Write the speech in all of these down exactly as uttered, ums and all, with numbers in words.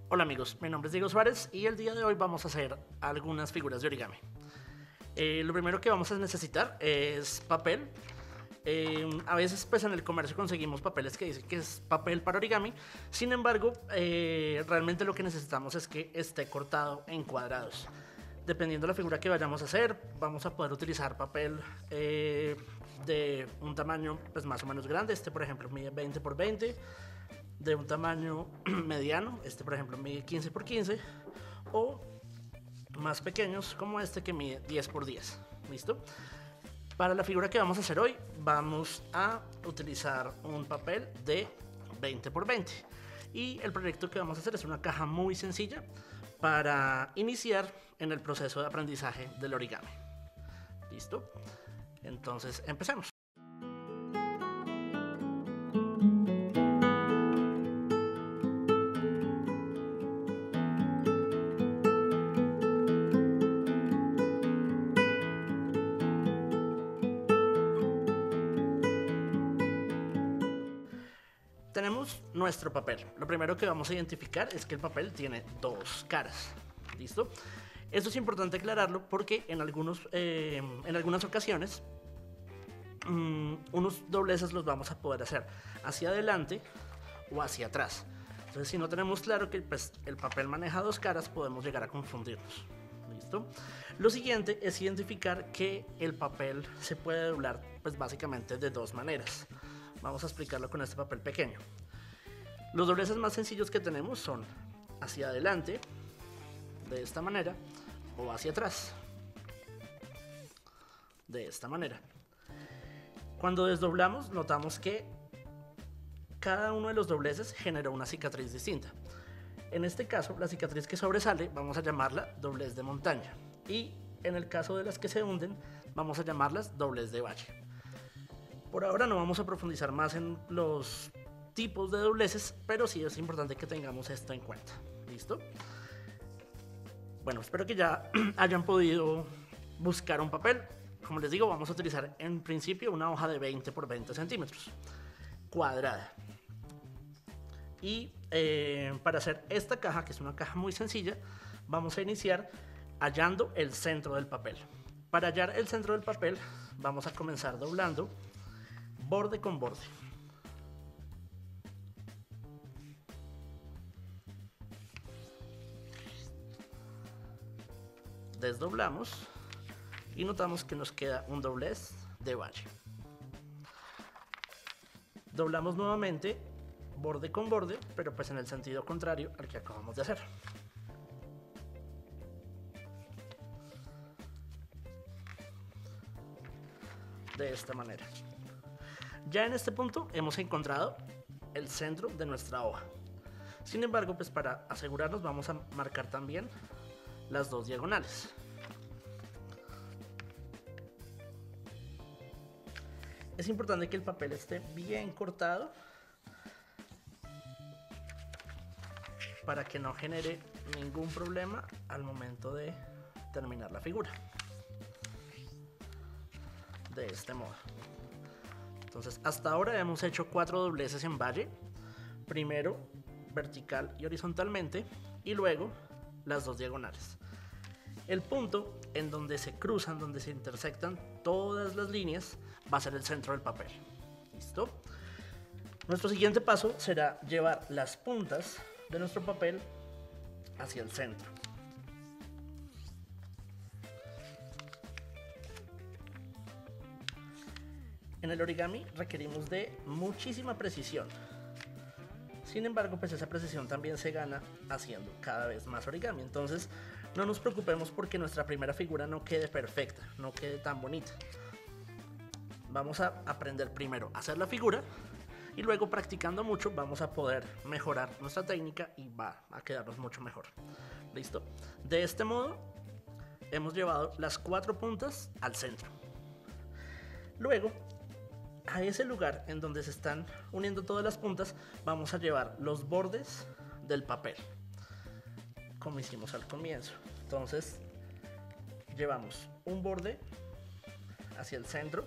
Hola amigos, mi nombre es Diego Suárez y el día de hoy vamos a hacer algunas figuras de origami. Eh, lo primero que vamos a necesitar es papel. Eh, a veces pues en el comercio conseguimos papeles que dicen que es papel para origami. Sin embargo, eh, realmente lo que necesitamos es que esté cortado en cuadrados. Dependiendo de la figura que vayamos a hacer, vamos a poder utilizar papel eh, de un tamaño pues más o menos grande. Este por ejemplo mide veinte por veinte. De un tamaño mediano, este por ejemplo mide quince por quince, o más pequeños como este que mide diez por diez. ¿Listo? Para la figura que vamos a hacer hoy vamos a utilizar un papel de veinte por veinte y el proyecto que vamos a hacer es una caja muy sencilla para iniciar en el proceso de aprendizaje del origami. ¿Listo? Entonces empecemos. Tenemos nuestro papel. Lo primero que vamos a identificar es que el papel tiene dos caras. ¿Listo? Esto es importante aclararlo porque en, algunos, eh, en algunas ocasiones um, unos dobleces los vamos a poder hacer hacia adelante o hacia atrás. Entonces, si no tenemos claro que pues, el papel maneja dos caras, podemos llegar a confundirnos. ¿Listo? Lo siguiente es identificar que el papel se puede doblar pues, básicamente de dos maneras. Vamos a explicarlo con este papel pequeño. Los dobleces más sencillos que tenemos son hacia adelante, de esta manera, o hacia atrás, de esta manera. Cuando desdoblamos, notamos que cada uno de los dobleces genera una cicatriz distinta. En este caso, la cicatriz que sobresale, vamos a llamarla doblez de montaña. Y en el caso de las que se hunden, vamos a llamarlas doblez de valle. Por ahora no vamos a profundizar más en los tipos de dobleces, pero sí es importante que tengamos esto en cuenta. ¿Listo? Bueno, espero que ya hayan podido buscar un papel. Como les digo, vamos a utilizar en principio una hoja de veinte por veinte centímetros, cuadrada. Y eh, para hacer esta caja, que es una caja muy sencilla, vamos a iniciar hallando el centro del papel. Para hallar el centro del papel, vamos a comenzar doblando borde con borde. Desdoblamos y notamos que nos queda un doblez de valle. Doblamos nuevamente borde con borde, pero pues en el sentido contrario al que acabamos de hacer. De esta manera. Ya en este punto hemos encontrado el centro de nuestra hoja. Sin embargo, pues para asegurarnos vamos a marcar también las dos diagonales. Es importante que el papel esté bien cortado para que no genere ningún problema al momento de terminar la figura. De este modo. Entonces, hasta ahora hemos hecho cuatro dobleces en valle. Primero vertical y horizontalmente y luego las dos diagonales. El punto en donde se cruzan, donde se intersectan todas las líneas, va a ser el centro del papel. ¿Listo? Nuestro siguiente paso será llevar las puntas de nuestro papel hacia el centro. En el origami requerimos de muchísima precisión. Sin embargo, pues esa precisión también se gana haciendo cada vez más origami. Entonces, no nos preocupemos porque nuestra primera figura no quede perfecta, no quede tan bonita. Vamos a aprender primero a hacer la figura y luego practicando mucho vamos a poder mejorar nuestra técnica y va a quedarnos mucho mejor. ¿Listo? De este modo, hemos llevado las cuatro puntas al centro. Luego, a ese lugar en donde se están uniendo todas las puntas, vamos a llevar los bordes del papel, como hicimos al comienzo. Entonces, llevamos un borde hacia el centro,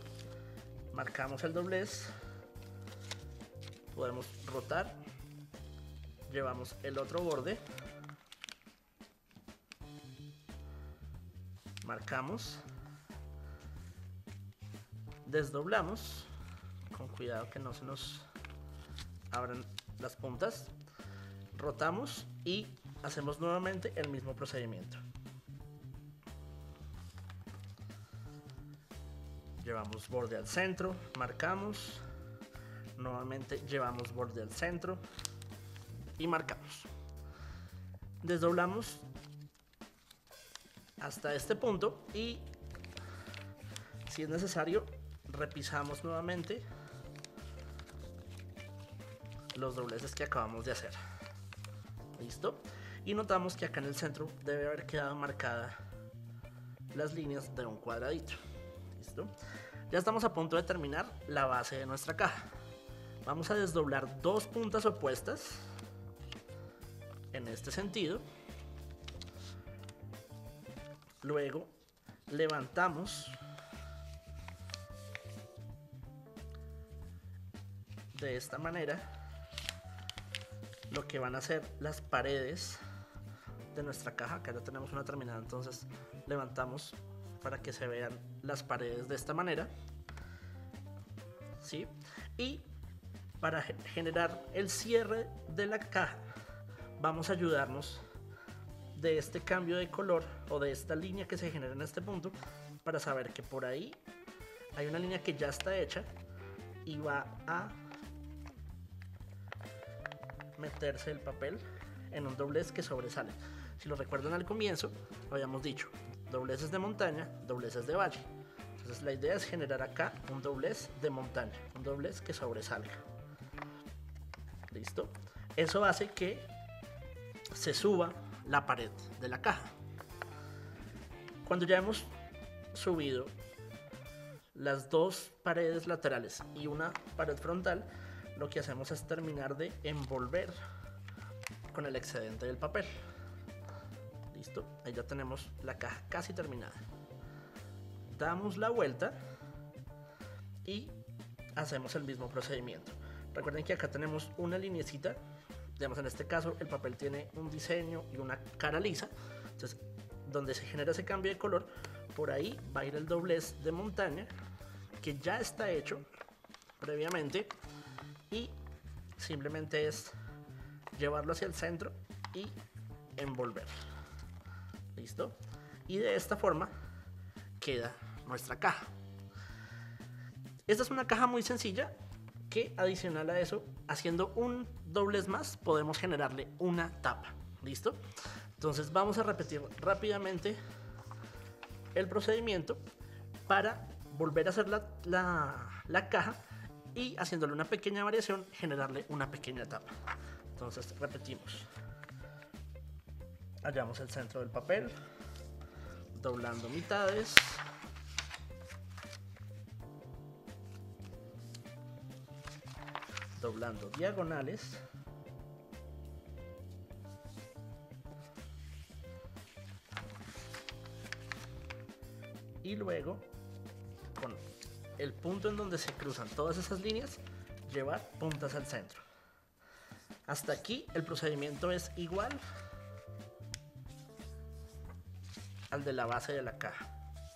marcamos el doblez, podemos rotar, llevamos el otro borde, marcamos, desdoblamos, con cuidado que no se nos abran las puntas, rotamos y hacemos nuevamente el mismo procedimiento. Llevamos borde al centro, marcamos, nuevamente llevamos borde al centro y marcamos. Desdoblamos hasta este punto y, si es necesario, repisamos nuevamente los dobleces que acabamos de hacer. ¿Listo? Y notamos que acá en el centro debe haber quedado marcada las líneas de un cuadradito. ¿Listo? Ya estamos a punto de terminar la base de nuestra caja. Vamos a desdoblar dos puntas opuestas en este sentido. Luego levantamos de esta manera lo que van a ser las paredes de nuestra caja. Acá ya tenemos una terminada, entonces levantamos para que se vean las paredes de esta manera, ¿sí? Y para generar el cierre de la caja vamos a ayudarnos de este cambio de color o de esta línea que se genera en este punto, para saber que por ahí hay una línea que ya está hecha y va a meterse el papel en un doblez que sobresale. Si lo recuerdan, al comienzo lo habíamos dicho: dobleces de montaña, dobleces de valle. Entonces la idea es generar acá un doblez de montaña, un doblez que sobresalga. ¿Listo? Eso hace que se suba la pared de la caja. Cuando ya hemos subido las dos paredes laterales y una pared frontal, lo que hacemos es terminar de envolver con el excedente del papel. Listo, ahí ya tenemos la caja casi terminada. Damos la vuelta y hacemos el mismo procedimiento. Recuerden que acá tenemos una linecita, digamos, en este caso el papel tiene un diseño y una cara lisa, entonces donde se genera ese cambio de color, por ahí va a ir el doblez de montaña que ya está hecho previamente, y simplemente es llevarlo hacia el centro y envolver. ¿Listo? Y de esta forma queda nuestra caja. Esta es una caja muy sencilla que, adicional a eso, haciendo un doblez más, podemos generarle una tapa. ¿Listo? Entonces vamos a repetir rápidamente el procedimiento para volver a hacer la, la, la caja y, haciéndole una pequeña variación, generarle una pequeña tapa. Entonces repetimos. Hallamos el centro del papel, doblando mitades, doblando diagonales, y luego, con el punto en donde se cruzan todas esas líneas, llevar puntas al centro. Hasta aquí el procedimiento es igual al de la base de la caja.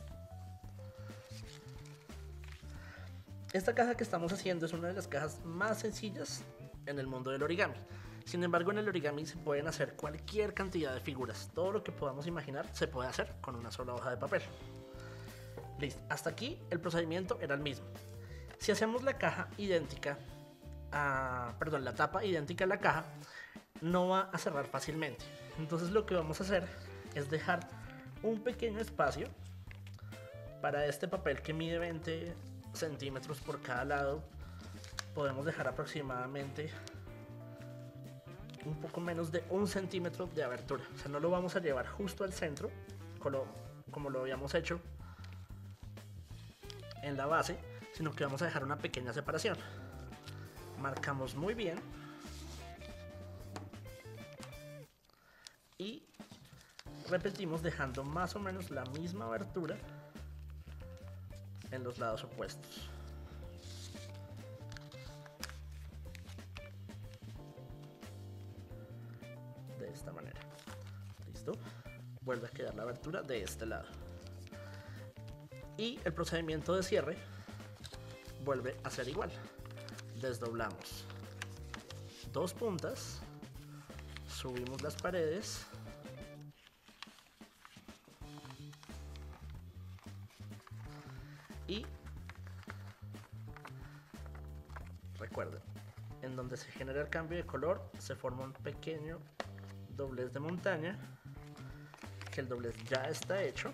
Esta caja que estamos haciendo es una de las cajas más sencillas en el mundo del origami. Sin embargo, en el origami se pueden hacer cualquier cantidad de figuras. Todo lo que podamos imaginar se puede hacer con una sola hoja de papel. Listo. Hasta aquí el procedimiento era el mismo. Si hacemos la caja idéntica a, perdón, la tapa idéntica a la caja, no va a cerrar fácilmente. Entonces lo que vamos a hacer es dejar un pequeño espacio para este papel que mide veinte centímetros por cada lado. Podemos dejar aproximadamente un poco menos de un centímetro de abertura. O sea, no lo vamos a llevar justo al centro como, como lo habíamos hecho en la base, sino que vamos a dejar una pequeña separación. Marcamos muy bien y repetimos dejando más o menos la misma abertura en los lados opuestos. de esta manera. ¿Listo? Vuelve a quedar la abertura de este lado. Y el procedimiento de cierre vuelve a ser igual. Desdoblamos dos puntas, subimos las paredes y recuerden, en donde se genera el cambio de color se forma un pequeño doblez de montaña, que el doblez ya está hecho.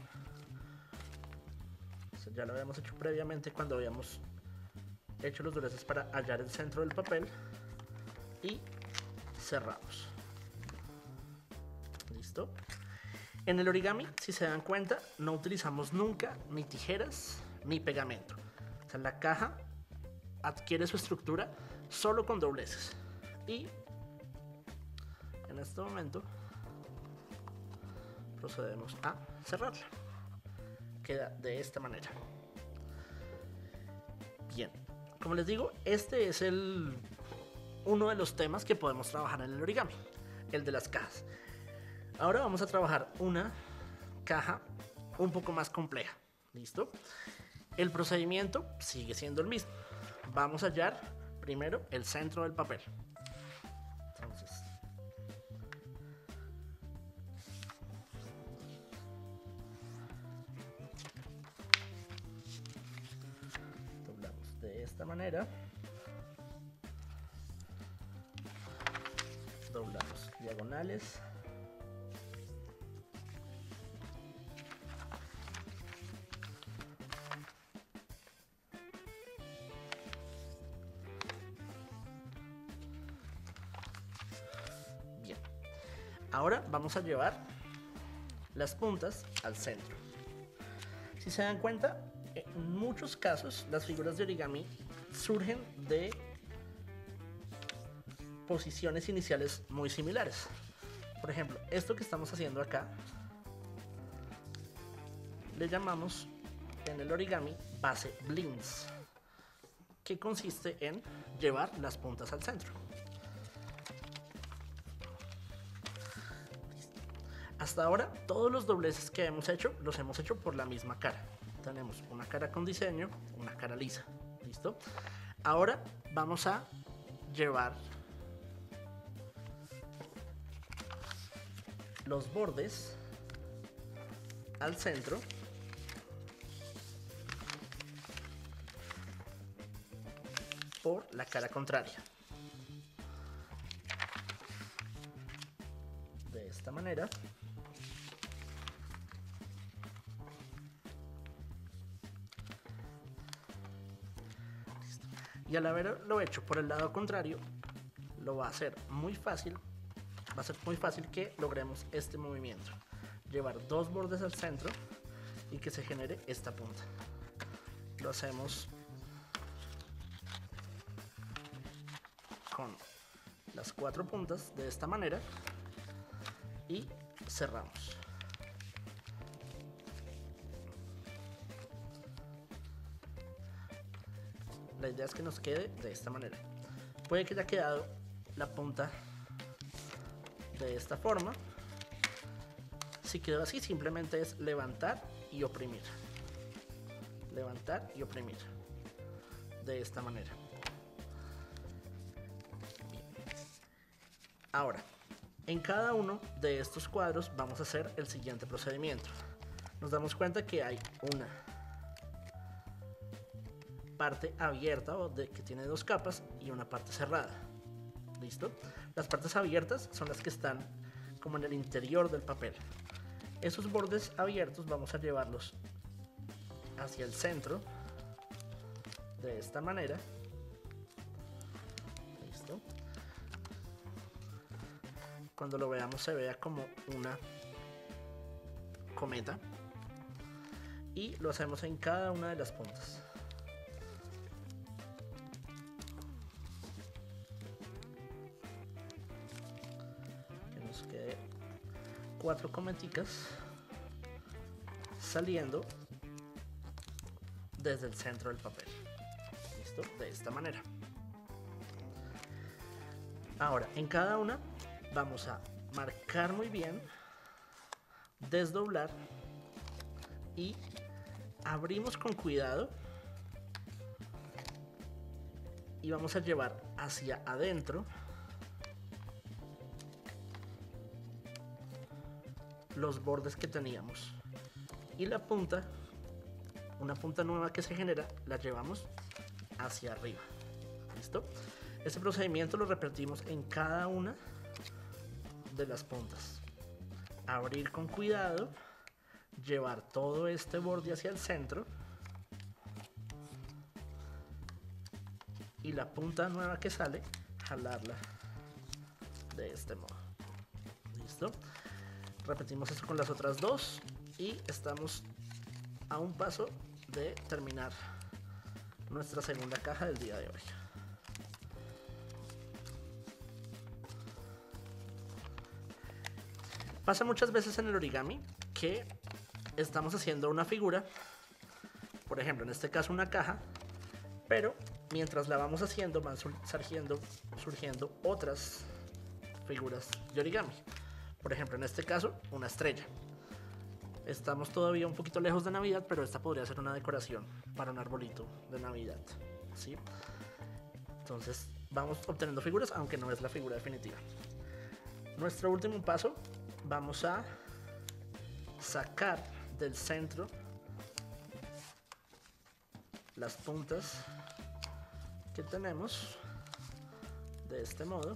O sea, ya lo habíamos hecho previamente cuando habíamos hecho los dobleces para hallar el centro del papel, y cerramos. ¿Listo? En el origami, si se dan cuenta, no utilizamos nunca ni tijeras ni pegamento. O sea, la caja adquiere su estructura solo con dobleces. Y en este momento procedemos a cerrarla. Queda de esta manera. Bien, como les digo, este es el uno de los temas que podemos trabajar en el origami, el de las cajas. Ahora vamos a trabajar una caja un poco más compleja. ¿Listo? El procedimiento sigue siendo el mismo. Vamos a hallar primero el centro del papel. Entonces, doblamos de esta manera. Doblamos diagonales. Bien. Ahora vamos a llevar las puntas al centro. Si se dan cuenta, en muchos casos las figuras de origami surgen de posiciones iniciales muy similares. Por ejemplo, esto que estamos haciendo acá le llamamos en el origami base blinds, que consiste en llevar las puntas al centro. Hasta ahora todos los dobleces que hemos hecho los hemos hecho por la misma cara. Tenemos una cara con diseño, una cara lisa. ¿Listo? Ahora vamos a llevar los bordes al centro por la cara contraria. De esta manera. Listo. Y al haberlo hecho por el lado contrario, lo va a hacer muy fácil. Va a ser muy fácil que logremos este movimiento. Llevar dos bordes al centro y que se genere esta punta. Lo hacemos con las cuatro puntas de esta manera y cerramos. La idea es que nos quede de esta manera. Puede que haya quedado la punta de esta forma. Si quedó así, simplemente es levantar y oprimir. Levantar y oprimir. De esta manera. Bien. Ahora, en cada uno de estos cuadros vamos a hacer el siguiente procedimiento. Nos damos cuenta que hay una parte abierta o de, que tiene dos capas, y una parte cerrada. ¿Listo? Las partes abiertas son las que están como en el interior del papel. Esos bordes abiertos vamos a llevarlos hacia el centro de esta manera. ¿Listo? Cuando lo veamos se vea como una cometa, y lo hacemos en cada una de las puntas. Que nos quede cuatro cometicas saliendo desde el centro del papel. ¿Listo? De esta manera. Ahora, en cada una vamos a marcar muy bien, desdoblar y abrimos con cuidado y vamos a llevar hacia adentro los bordes que teníamos y la punta, una punta nueva que se genera, la llevamos hacia arriba. ¿Listo? Este procedimiento lo repetimos en cada una de las puntas. Abrir con cuidado, llevar todo este borde hacia el centro y la punta nueva que sale, jalarla de este modo. ¿Listo? Repetimos esto con las otras dos y estamos a un paso de terminar nuestra segunda caja del día de hoy. Pasa muchas veces en el origami que estamos haciendo una figura, por ejemplo en este caso una caja, pero mientras la vamos haciendo van surgiendo, surgiendo otras figuras de origami. Por ejemplo en este caso una estrella. Estamos todavía un poquito lejos de Navidad, pero esta podría ser una decoración para un arbolito de Navidad, ¿sí? Entonces vamos obteniendo figuras, aunque no es la figura definitiva. Nuestro último paso, vamos a sacar del centro las puntas que tenemos de este modo.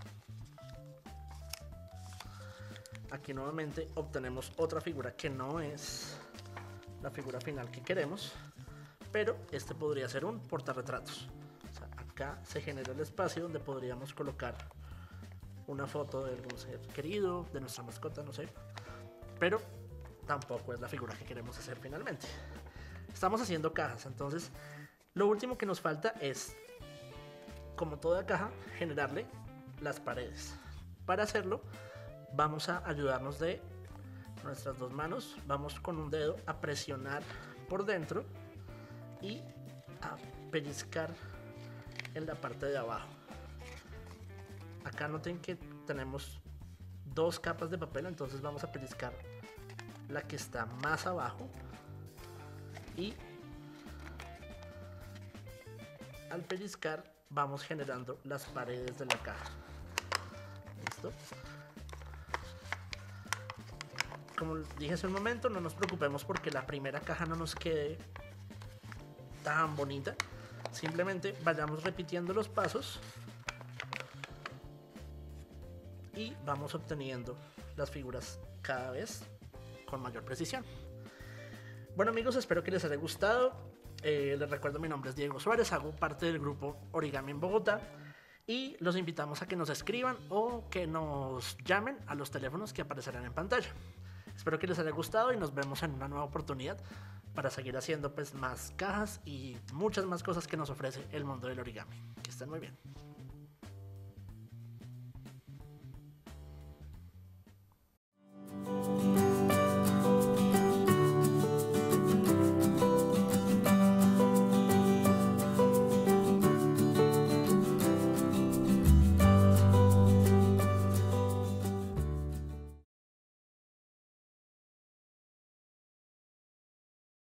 Aquí nuevamente obtenemos otra figura que no es la figura final que queremos, pero este podría ser un portarretratos. O sea, acá se genera el espacio donde podríamos colocar una foto de algún ser querido, de nuestra mascota, no sé, pero tampoco es la figura que queremos hacer finalmente. Estamos haciendo cajas, entonces lo último que nos falta es, como toda caja, generarle las paredes. Para hacerlo vamos a ayudarnos de nuestras dos manos, vamos con un dedo a presionar por dentro y a pellizcar en la parte de abajo. Acá noten que tenemos dos capas de papel, entonces vamos a pellizcar la que está más abajo y al pellizcar vamos generando las paredes de la caja. ¿Listo? Como dije hace un momento, no nos preocupemos porque la primera caja no nos quede tan bonita. Simplemente vayamos repitiendo los pasos y vamos obteniendo las figuras cada vez con mayor precisión. Bueno amigos, espero que les haya gustado. Eh, les recuerdo, mi nombre es Diego Suárez, hago parte del grupo Origami en Bogotá y los invitamos a que nos escriban o que nos llamen a los teléfonos que aparecerán en pantalla. Espero que les haya gustado y nos vemos en una nueva oportunidad para seguir haciendo pues más cajas y muchas más cosas que nos ofrece el mundo del origami. Que estén muy bien.